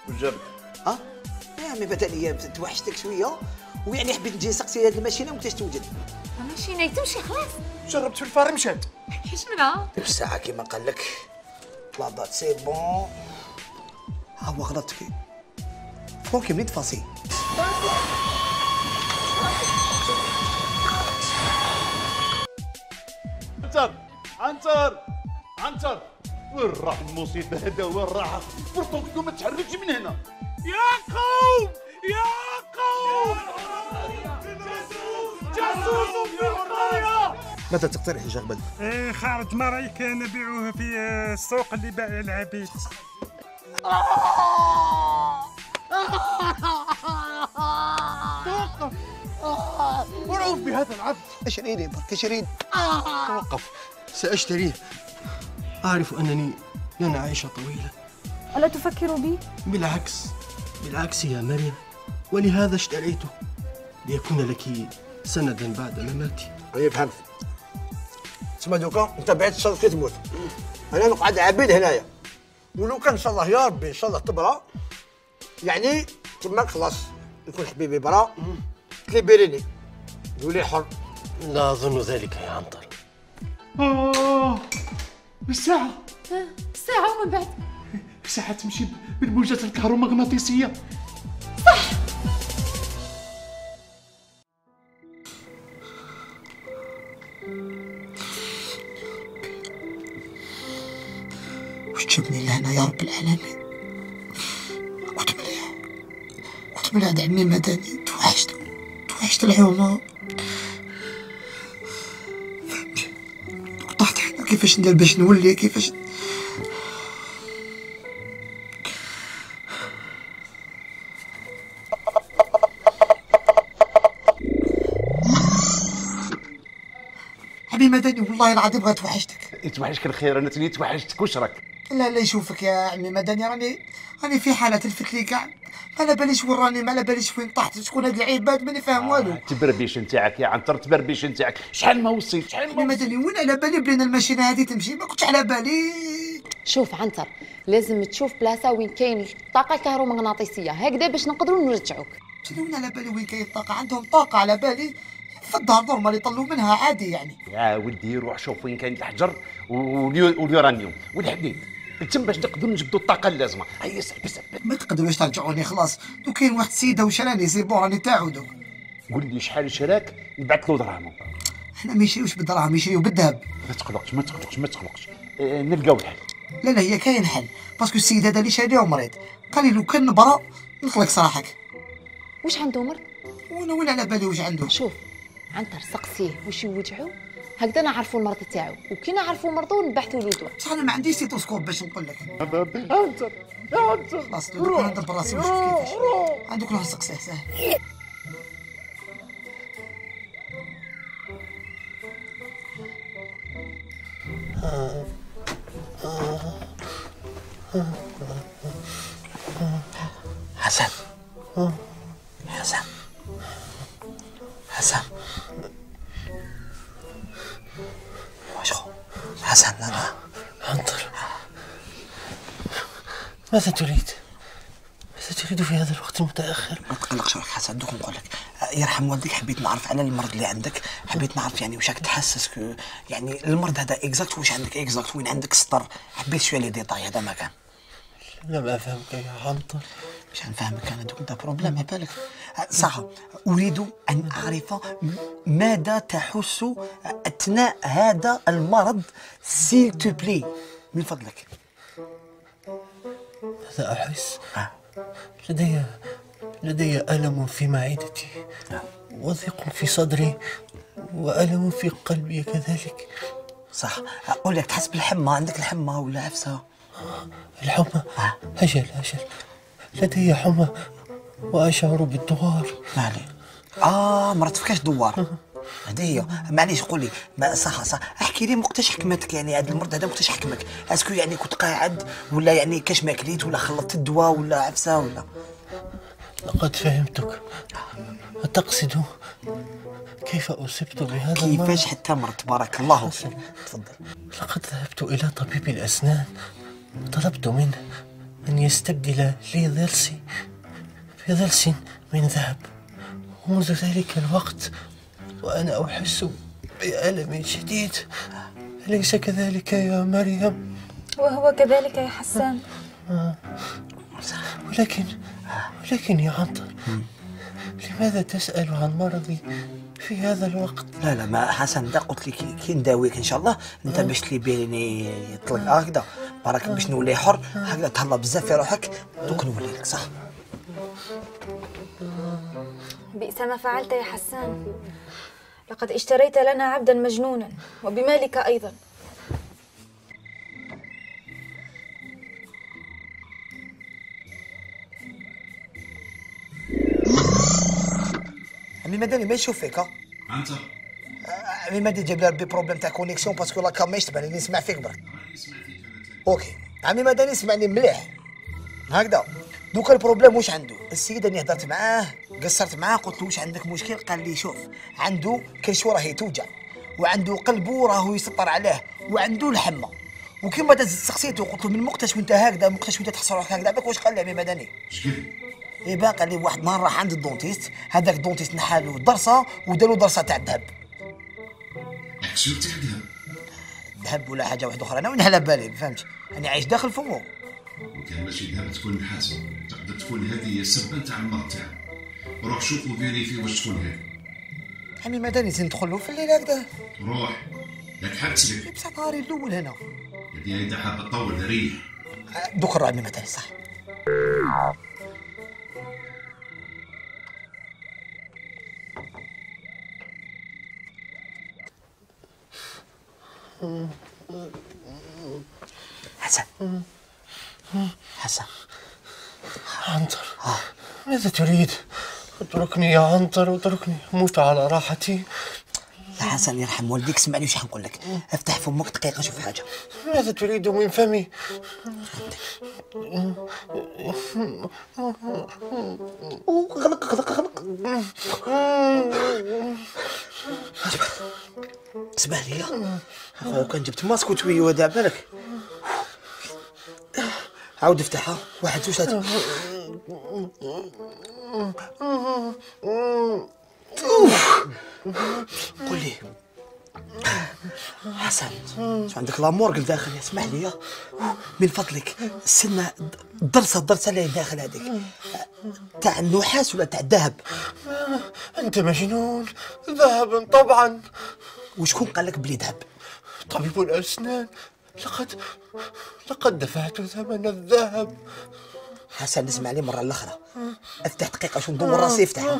وجاب يا عمي بدأني توحشتك شويه، ويعني حبيت نجي نسقسي هذه الماشينه وقتاش توجد. الماشينه تمشي خلاص. جربت في الفار مشات. كاش منها ديك الساعه كيما قال لك لا دات سي بون. ها هو غلط فيه فوق منين تفاصيل. عنتر وين راح المصيبه هذا؟ وين راح؟ فرطوك ما تحركش من هنا. يا قوم جاسوس في القريه. ماذا تقترح يا جغبل؟ خارج مرايك نبيعوه في السوق اللي بايع العبيد. ورعوف بهذا العبد. 20 يا برك 20. توقف، سأشتريه. أعرف أنني لن أعيش طويلا. ألا تفكر بي؟ بالعكس يا مريم، ولهذا اشتريته ليكون لك سندا بعد مماتي. أنا فهمت. تسمى دوكا أنت بعد الشرط كي تموت، أنا نقعد عبيد هنايا، ولو كان إن شاء الله يا ربي إن شاء الله تبرا، يعني تماك خلاص يكون حبيبي برا تليبريني يولي حر. لا أظن ذلك يا عنتر. الساعة ساعة ومن بعد الساعة تمشي بالموجات الكهرومغناطيسية. واش جبني لهنا يا رب العالمين؟ كنت مليح عمي مدني، توحشت العومة. فهمتي طحت حنا كيفاش ندير باش نولي كيفاش. حبيبي مدني والله العظيم غير توحشتك. يتوحشك الخير، انا تاني توحشتك. واش راك؟ لا يشوفك يا عمي مدني، راني في حالة تلفت لي كاع، ما على باليش وين راني، ما على باليش وين طحت، شكون هاد العباد ماني فاهم والو. تبربيش نتاعك يا عنتر، تبربيش نتاعك. شحال ما وصيت شحال ما مدني وين على بالي بلي الماشينه هذه تمشي، ما كنتش على بالي. شوف عنتر، لازم تشوف بلاصة وين كاين الطاقة الكهرومغناطيسية هكذا باش نقدروا نرجعوك. وين على بالي وين كاين الطاقة، عندهم طاقة على بالي في الدار نورمال يطلعوا منها عادي يعني. يا ودي روح شوف وين كاين الحجر واليورانيوم والحديد تم باش نقدروا نجبدوا الطاقه اللازمه. هيا سحب. ما تقدروش ترجعوني خلاص، دو كاين واحد السيده وشراني سي بون راني تاعو دوك. قول لي شحال شراك نبعث له دراهمه. احنا ما يشريوش بالدراهم، يشريو بالذهب. ما تقلقش نلقاو الحل. لا هي كاين حل، باسكو السيد هذا اللي شاريه مريض، قال لي لو كان نبرا نطلق صراحك. واش عنده مرض؟ وانا وين على بالي واش عنده. شوف عنتر سقسيه واش يوجعو هكذا نعرفوا المرض تاعو، وكي نعرفوا مرضو نبحثوا له دواء. بصح انا ما عنديش ستيتوسكوب باش نقول لك. عنتر خلاص دوك انا ندبر راسي ونشوف كيفاش. عندك روح سقسيه ساهل. حسن واش خو حسن انا عنتر، ماذا تريد في هذا الوقت المتأخر؟ ما تقلقش روحك حسن، دوك نقول لك يرحم والديك، حبيت نعرف على المرض اللي عندك، حبيت نعرف يعني واش راك تحسس يعني المرض هذا اكزاكت واش عندك اكزاكت، وين عندك السطر، حبيت شويه لي ديتاي هذا ما كان. لم أفهمك يا عنتر. باش نفهمك انا دوك انت بروبليم على بالك. صح، اريد ان اعرف ماذا تحس اثناء هذا المرض سيل تو بلي من فضلك. ماذا أحس؟ لدي ألم في معدتي وضيق في صدري وألم في قلبي كذلك. صح، أقول لك تحس بالحمى، عندك الحمى ولا عفسة؟ الحمى؟ أجل لدي حمى وأشعر بالدوار. معلي ما رتفكاش دوار. هذه هي، معليش قول لي صح احكي لي وقتاش حكمتك يعني هذا المرض هذا، وقتاش حكمك؟ اسكو يعني كنت قاعد ولا يعني كاش ما كليت ولا خلطت الدواء ولا عفسه ولا؟ لقد فهمتك. أتقصد كيف أصبت بهذا المرض؟ كيفاش حتى مرض تبارك الله فيك. تفضل. لقد ذهبت إلى طبيب الأسنان وطلبت منه أن يستبدل لي ضرسي بضرس من ذهب. ومنذ ذلك الوقت وأنا أحس بألم شديد. أليس كذلك يا مريم؟ وهو كذلك يا حسان. ولكن يا عنتر، لماذا تسأل عن مرضي في هذا الوقت؟ لا ما حسن، دا قلت لك كي نداويك ان شاء الله انت باش تليبيني يطلق هكذا برك باش نولي حر هكذا، تهلا بزاف في روحك دوك نولي لك صح. بئس ما فعلت يا حسان، لقد اشتريت لنا عبدا مجنونا وبمالك أيضا. عمي مدني ما يشوف فيك. عنتر عمي مدني جاب لي ربي بروبليم تاع كونيكسيون باسكو لا كام ما يشتبه نسمع فيك برك. اوكي عمي مدني سمعني مليح هكذا. دوكا البروبليم واش عنده؟ السيد اللي هضرت معاه قصرت معاه قلت له واش عندك مشكل؟ قال لي شوف عنده كلشو راهي توجع وعنده قلبه راهو يسطر عليه وعنده الحمى. وكيما سقسيته قلت له من وقتاش وانت هكذا، من وقتاش وانت تحس روحك هكذا بك؟ واش قال لي عمي مدني؟ اش قال؟ ايه بقى قال لي واحد نهار راح عند الدونتيست، هذاك الدونتيست نحالو ضرسه وداروا ضرسه تاع الذهب. شو تاع الذهب؟ ذهب ولا حاجه واحده اخرى، انا وين على بالي فهمت؟ انا عايش داخل فمو. وكان ماشي ذهب تكون نحاس، تقدر تكون هذه السبه تاع المرض تاعو. روح شوف وفيريفي واش تكون هذه. عمي مدني زين ندخل له في الليل هكذا. روح ياك حبس لك. بصح نهاري الاول هنا. هذه اذا حاب تطول ريح. دوك الرعب عمي مدني صح. حسن عنتر، ماذا تريد؟ اتركني يا عنتر، اتركني أموت على راحتي. يا حسن يرحم والديك اسمعني واش حنقول لك. افتح فمك دقيقه شوف حاجه. ماذا تريد من فمي؟ اسمح لي لو كان جبت ماسك وتوي وداع بالك. عاود افتحها. واحد زوج ثلاثة. قول لي حسن شو عندك لامورغ داخل؟ اسمح لي من فضلك السنة الضرسة اللي داخل هذيك تاع النحاس ولا تاع الذهب؟ أنت مجنون. ذهب طبعا. وشكون قال لك بلي ذهب؟ طبيب الأسنان. لقد دفعت ثمن الذهب. حسن اسمع لي مرة الأخرى. افتح دقيقة شو ندور راسي افتح.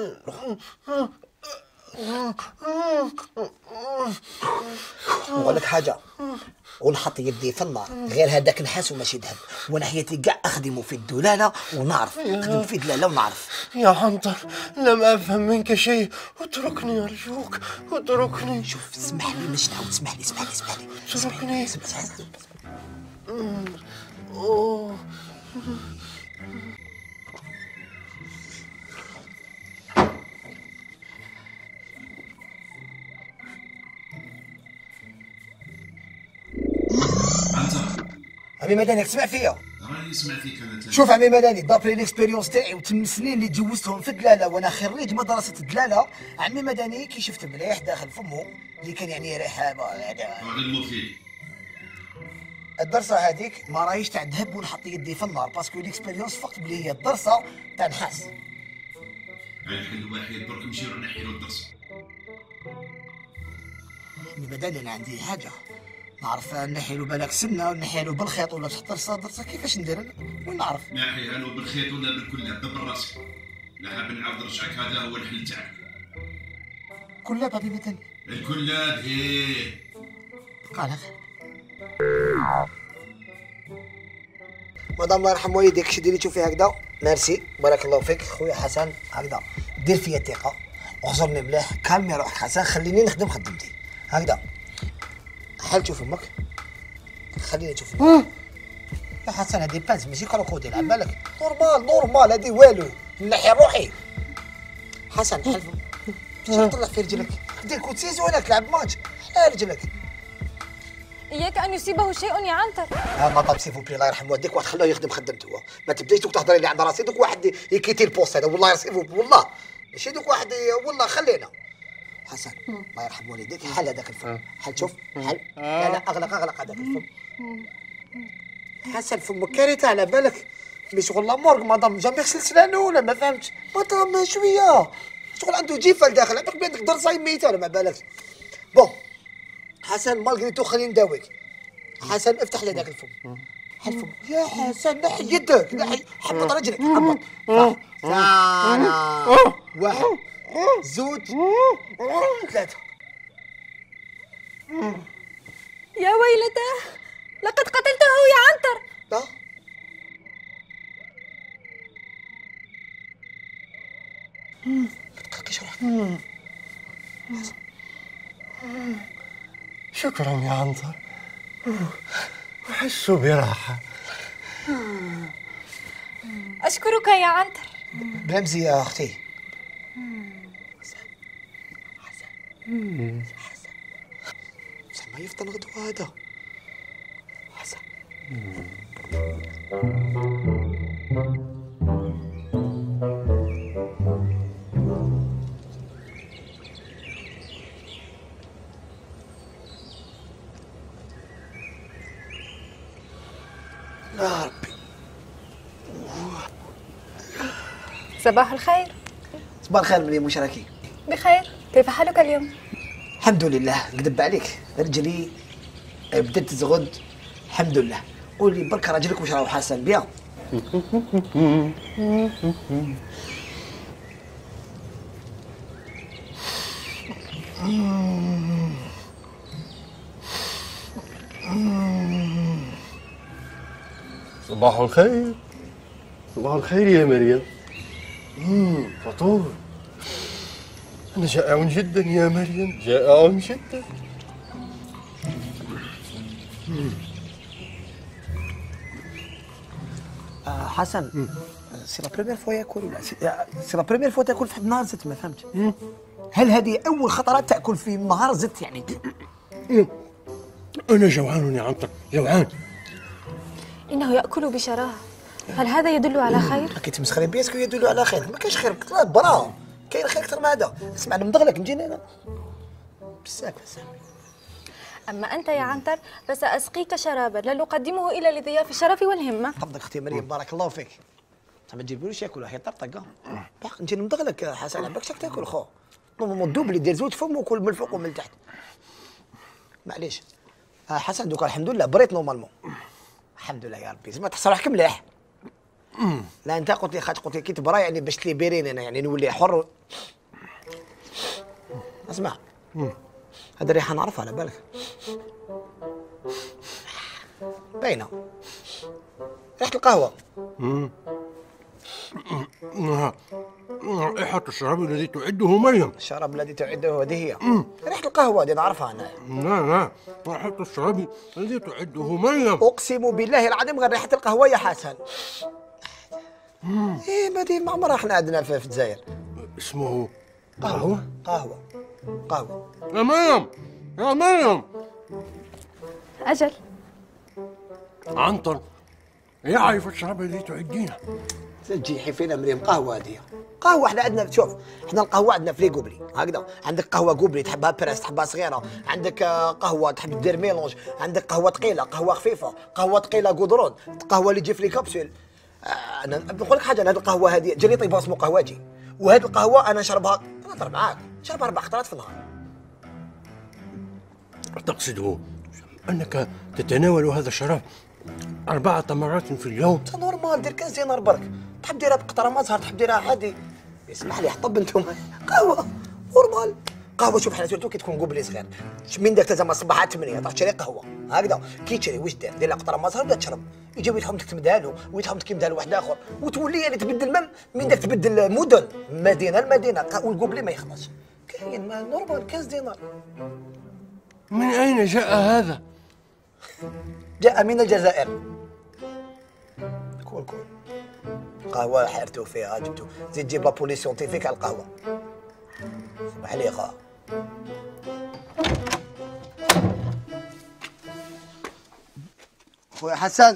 نقول لك حاجة ونحط يدي في النار غير هذاك نحاس وماشي ذهب، وانا حياتي كاع اخدمه في الدلالة ونعرف نخدم في دلالة ونعرف. يا عنتر لم أفهم منك شيء، اتركني أرجوك اتركني. شوف اسمح لي مش نعاود. اسمح لي اتركني. عنتر عمي مدني اسمع فيا. راني سمع فيك انا. شوف عمي مدني دابري ليكسبيريونس تاعي وتم السنين اللي تجوزتهم في الدلاله وانا خريج مدرسه الدلاله، عمي مدني كي شفت مليح داخل فمه اللي كان يعني ريحه غير المفيد. الدرسه هذيك ما راهيش تاع ذهب ونحط يدي في النار باسكو ليكسبيريونس فقط بلي هي الدرسه تاع نحاس. الحل الوحيد درك نمشيو نحيلو الدرس. عمي مدني انا عندي حاجه نعرف نحيلو بالك سنه ونحيلو بالخيط ولا تحط درسه كيفاش ندير وين نعرف. ناحيها له بالخيط ولا بالكلاب بالراسك. لا حاب نعاود نرجعك هذا هو الحل تاعك. كلاب عمي مدني. الكلاب ايه. قال مدام الله يرحم والديك شدي لي تشوفي هكذا. ميرسي بارك الله فيك خويا حسن. هكذا دير فيا ثقه وخزرني مليح. كالمي روحك حسن خليني نخدم خدمتي هكذا. حل تشوف امك خليني نشوف امك. يا حسن هذه بانس ماشي كروكوديل على بالك. نورمال هذه والو من ناحيه روحي. حسن حل باش تطلع في رجلك دير كوتسيز وانا تلعب ماتش على رجلك. إياك أن يصيبه شيء يا عنتر. مدام سيفو بلي الله يرحم والديك، واحد خلوه يخدم خدمته هو. ما تبدايش دوك تهضري لي عند راسي، دوك واحد يكيتي البوست هذا والله سيفو والله ماشي دوك واحد والله خلينا. حسن الله يرحم والديك، حل هذاك الفم، حل شوف حل. لا اغلق هذاك الفم. حسن فمك كارثه على بالك. مي شغل لامورك مدام جا ما يغسل سنانه ولا ما فهمتش. مدام شويه شغل عنده جيفه لداخل، عندك بيدك درزاي ميته ولا ما بالك. بون حسن مالغري تو خلينا نداويك. حسن افتح لي ذاك الفم. الفم يا حسن نحي يدك، نحي حبط رجلك حبط. ثانية واحد زوج ثلاثة. يا ويلته لقد قتلته يا عنتر. لا ما تقلقيش روحك. شكرا يا عنتر، أحس براحة. أشكرك يا عنتر. برمزي يا أختي. حسن ما يفطن غدوة هذا. حسن يا ربي. صباح الخير. صباح الخير مريم، واش راكي؟ بخير، كيف حالك اليوم؟ الحمد لله. نكذب عليك رجلي بدات تزغد الحمد لله. قولي برك راجلك واش راهو حاسن بيا؟ صباح الخير. صباح الخير يا مريم. فطور. أنا جائع جدا يا مريم، جائع جدا. حسن سي لا بروميير فوا ياكل ولا سي لا بروميير فوا تاكل في واحد النهار زدت؟ ما فهمتش. هل هذه أول خطرات تاكل في نهار زدت يعني؟ أنا جوعان يا عنتر، جوعان. إنه يأكل بشراهة، هل هذا يدل على خير؟ راكي تمسخري بيا، اسكو يدل على خير؟ ما كاينش خير برا، كاين خير أكثر من هذا. اسمع أنا مدغلك نجينا أنا بزاف بزاف. أما أنت يا عنتر فسأسقيك شرابا لا نقدمه إلا لضياف الشرف والهمة. تفضل أختي مريم بارك الله فيك. ما تجيبوليش ياكل راح يطرطق. باق نجي نمضغلك حسن، عباك شاك تاكل خو. نورمالمون دوبلي دير زوج فم وكل من الفوق ومن التحت. معليش حسن دوكا الحمد لله بريت نورمالمون. الحمد لله يا ربي. زعما تحس روحك مليح. لا انت قلت لي قلت لي كي تبرا يعني باش تليبيريني انا يعني نولي حر. اسمع هذا الريحه نعرفها على بالك. باينه ريحه القهوه. رائحة الشراب الذي تعده مريم. الشراب الذي تعده هذه هي ريحه القهوه هذه نعرفها انا. لا رائحة الشراب الذي تعده مريم. اقسم بالله العظيم غير ريحه القهوه يا حسن. ايه ما دي ما عمرها احنا عندنا في الجزائر. اسمه قهوة. قهوه يا مريم يا مريم. أجل عنتر يعرف الشراب الذي تعدينه. تجي فينا مريم قهوه هذه قهوه. احنا عندنا شوف احنا القهوه عندنا في لي قبلي هكذا. عندك قهوه قبلي تحبها بريس تحبها صغيره، عندك قهوه تحب دير ميلونج، عندك قهوه ثقيله قهوه خفيفه، قهوه ثقيله قدرون، قهوه اللي تجي في لي كابسول. انا نقول لك حاجه، انا هذه القهوه هذه جاني طيبها اسمه قهوجي، وهذه القهوه انا نشربها نهضر معاك نشربها 4 خطرات في النهار. تقصد أنك تتناول هذا الشراب 4 مرات في اليوم؟ نورمال دير 15 دينار برك. تحب ديرها بقطره مزهر، تحب ديرها عادي. اسمح لي حطب انتم قهوه نورمال. قهوه شوف حنا سورتو كي تكون قبلي صغير من داك زعما الصباح على 8 تروح تشري قهوه هكذا. كي تشري واش دير؟ دير لها قطره مزهر ولا تشرب، يجي ويتحمض تمدها له ويتحمض كيمدها لواحد اخر وتولي يعني تبدل من داك تبدل مدن مدينه لمدينه. والقبلي ما يخلصش كاين نورمال 15 دينار. من أين جاء هذا؟ جاء من الجزائر. كول قهوه حرتو فيها جبتو زيد تجيب لابولي سيونتيفيك على القهوه. صباح عليك. خويا حسن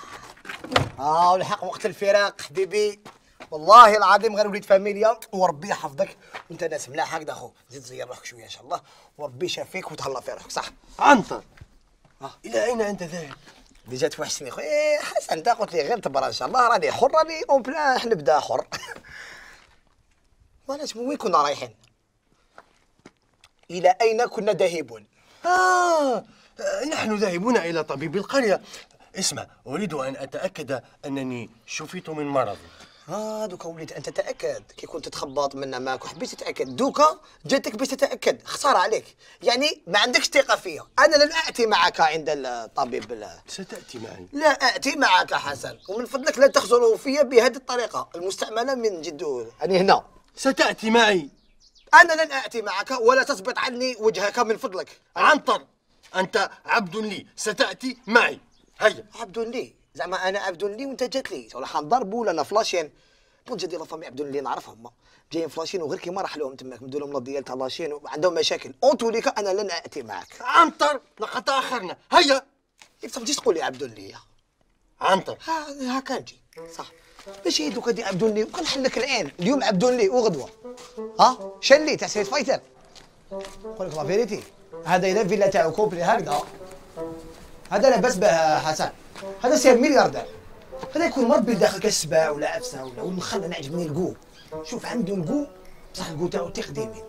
والحق وقت الفراق حبيبي، والله العظيم غير وليد فاميليا، وربي يحفظك وانت ناس ملاح هكذا اخو، زيد زير روحك شويه ان شاء الله، وربي يشافيك وتهلا في روحك. صح عنتر، الى اين انت ذاهب؟ ديجا توحشتني خويا حسن، انت قلت لي غير تبرا ان شاء الله، راني حر، راني اون بلان نبدا حر. مالش وين كنا رايحين؟ الى اين كنا ذاهبون؟ نحن ذاهبون الى طبيب القريه. اسمع، اريد ان اتاكد انني شفيت من مرضي. دوكا وليت انت تتاكد كي كنت تخبط منا معك وحبيت تتاكد، دوكا جاتك باش تتاكد، خساره عليك، يعني ما عندكش ثقه فيا. انا لن اتي معك عند الطبيب. ستاتي معي؟ لا اتي معك حسن، ومن فضلك لا تخزروا فيا بهذه الطريقه المستعمله من جد. انا هنا. ستاتي معي؟ انا لن اتي معك، ولا تثبت عني وجهك من فضلك. عنتر، انت عبد لي، ستاتي معي. هيا. عبد لي؟ زعما انا عبد لي وانت جات لي، ولا حنضربوا ولا فلاشين؟ بون جدي لافامي عبد لي نعرفهم، جايين فلاشين وغير كيما راح لهم تماك مدوا لهم ديال طلاشين وعندهم مشاكل. اون توليكا انا لن اتي معك. عنتر، لقد تاخرنا. هيا. كيف تجيش تقول لي عبد لي؟ عنتر، هاكا نجي صح. ماشي دوكا دي عبد لي وكنحلك العين، اليوم عبد لي وغدوه شلي تاع ستريت فايتر. نقول لك لا فيريتي، هذا اذا فيلا تاعو كوبلي هكذا، هذا لاباس به حسن، هذا سير ملياردير، هذا يكون مربي داخل كالسباع ولا عفسه ولا والمخل. انا عجبني الكو، شوف عنده الكو بصح الكو تاعو تقديمي.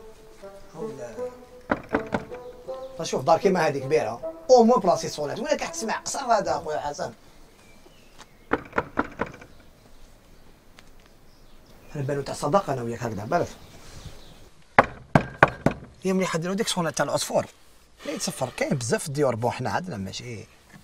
ولا شوف دار كيما هذه كبيره او مو بلاصي صولات، ولا قاعد تسمع قصر هذا اخويا حسن. نبانو تاع صداقه انا وياك هكذا بالك. هي ملي حديرو ديك صونات تاع العصفور لا يتصفر، كاين بزاف الديور بون حنا عندنا ماشي.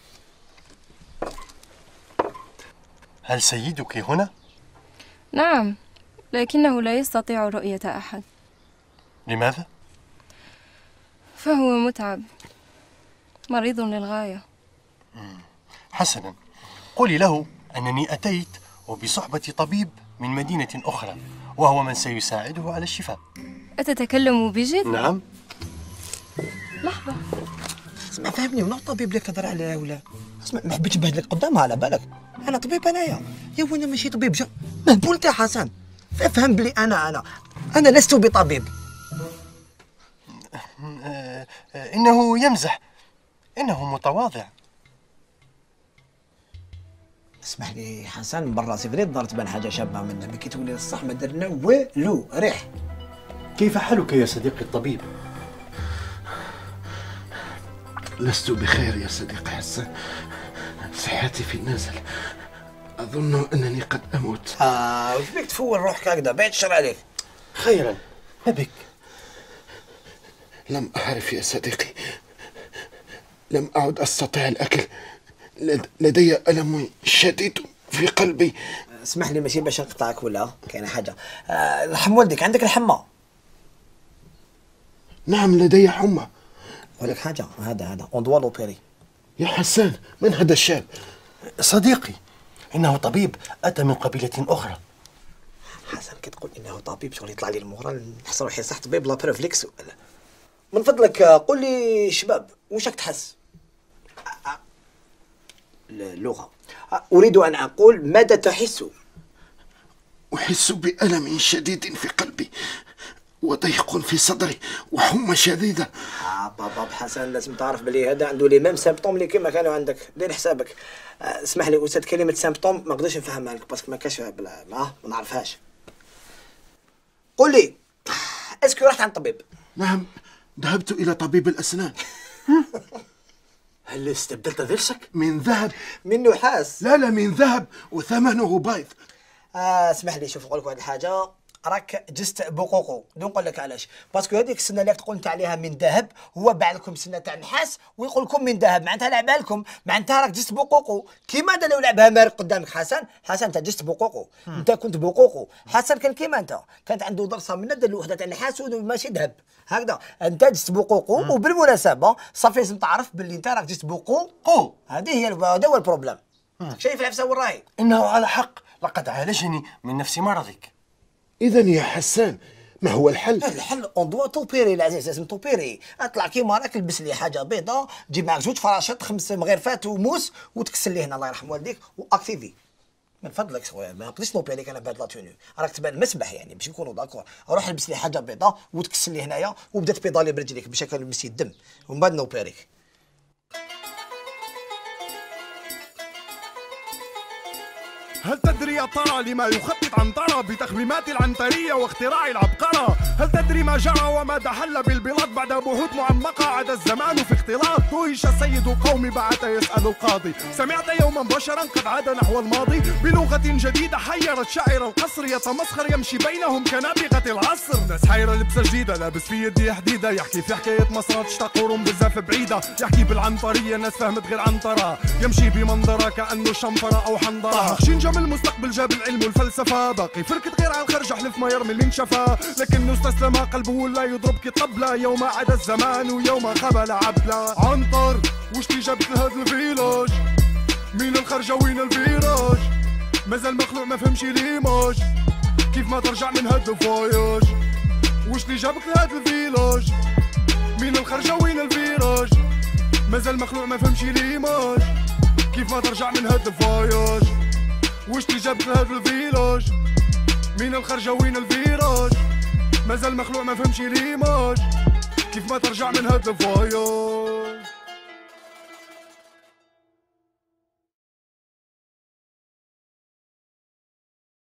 هل سيدك هنا؟ نعم، لكنه لا يستطيع رؤية أحد. لماذا؟ فهو متعب، مريض للغاية. حسنا، قولي له أنني أتيت وبصحبة طبيب من مدينة أخرى، وهو من سيساعده على الشفاء. أتتكلم بجد؟ نعم. لحظة. اسمع فهمني، ولا الطبيب اللي تهضر عليه ولا اسمع، ما حبيتش نبهدلك قدامها على بالك. انا طبيب انايا يا وانا ماشي طبيب جا مهبول تاع حسن. فافهم بلي انا لست بطبيب. إنه يمزح، إنه متواضع. اسمح لي حسن، براسي فريد دار تبان حاجه شابه منا، ملي كي تولي للصح ما درنا والو. ريح. كيف حالك يا صديقي الطبيب؟ لست بخير يا صديقي حسن، صحتي في النازل، أظن أنني قد أموت. وش بيك تفول روحك هكذا؟ بعد الشر عليك. خيرا، ما بك؟ لم أعرف يا صديقي، لم أعد أستطيع الأكل، لدي ألم شديد في قلبي. اسمح لي ماشي باش نقطعك ولا كاينه حاجه. رحم والديك، عندك الحمى؟ نعم لدي حمى. أقول لك حاجه، هذا اون دوا لوبيري. يا حسان، من هذا الشاب؟ صديقي، إنه طبيب أتى من قبيلة أخرى. حسن كي تقول إنه طبيب شغل يطلع لي المورال نحس روحي صح طبيب لا بريفليكس. من فضلك قول لي شباب واش راك تحس؟ اللغة. أريد أن أقول ماذا تحس؟ أحس بألم شديد في قلبي وضيق في صدري وحمى شديدة. بابا حسن لازم تعرف بلي هذا عنده لي ميم سيمبتوم اللي كيما كانوا عندك، دير حسابك. اسمح لي أستاذ، كلمة سيمبتوم ما نقدرش نفهمها لك باسكو ما كاش ما نعرفهاش. قول لي اسكو رحت عند طبيب؟ نعم، ذهبت إلى طبيب الأسنان. هل استبدلت ضرسك؟ من ذهب. من نحاس؟ لا من ذهب وثمنه بايظ. اسمح لي، شوف نقول لك واحد الحاجه، راك جست بقوقو. نقول لك علاش، باسكو هذيك السنه اللي تقول انت عليها من ذهب، هو باع لكم سنه تاع نحاس ويقول لكم من ذهب، معناتها لعبها لكم، معناتها راك جست بقوقو. كيما انا لو لعبها مارق قدامك حسن انت جست بقوقو، انت كنت بقوقو. حسن كان كيما انت، كانت عنده ضرسه من دار وحده تاع نحاس وماشي ذهب هكذا، انت جست بقوقو. وبالمناسبه صافي لازم تعرف باللي انت راك جست بقوقو، هذه هي هذا هو البروبليم. شايف العفسه وين راهي؟ إنه على حق، لقد عالجني من نفس مرضك. إذا يا حسان ما هو الحل؟ الحل اون دوا توبيري العزيز، لازم توبيري. اطلع كيما راك، لبس لي حاجه بيضاء، جيب معك 2 فراشات 5 مغرفات وموس وتكسل لي هنا الله يرحم والديك واكتيفي. من فضلك خويا ما نقدرش نوبيريك انا بهاد لا توني، راك تبان مسبح يعني باش نكونوا داكور. روح لبس لي حاجه بيضاء وتكسل لي هنايا وبدا تبيضالي برجليك باش هكا نلمس الدم ومن بعد نوبيريك. هل تدري يا ترى لما يخطط عنترة بتخميمات العنترية واختراع العبقرة؟ هل تدري ما جرى وماذا حل بالبلاد بعد بحوث معمقة؟ عاد الزمان في اختلاط، دهش سيد قومي بعث يسأل القاضي، سمعت يوما بشرا قد عاد نحو الماضي بلغة جديدة حيرت شاعر القصر، يتمسخر يمشي بينهم كنابغة العصر. ناس حيرة لبسة جديدة، لابس في يدي حديدة، يحكي في حكاية مصر تشتاق قرون بزاف بعيدة، يحكي بالعنطرية ناس فهمت غير عنطرة، يمشي بمنظرة كأنه شنفرة أو حنظرة. المستقبل جاب العلم والفلسفة، باقي فركت غير على الخرج حلف ما يرمي اللي انشفى، لكنه استسلم قلبه ولا يضرب كطبلة، يوم عاد الزمان ويوم قبل عبلة. عنطر وش اللي جابك لهاد الفيلاج؟ مين الخرجة وين الفيراج؟ مازال مخلوع ما فهمش ليماج، كيف ما ترجع من هاد الفواياج؟ وش اللي جابك لهاد الفيلاج؟ مين الخرجة وين الفيراج؟ مازال مخلوع ما فهمش ليماج، كيف ما ترجع من هاد الفواياج؟ وش اللي جابك لهاد الفيلاج؟ مين الخرجة وين الفيراج؟ مازال مخلوع ما فهمش ليماج، كيف ما ترجع من هاد الفواياج؟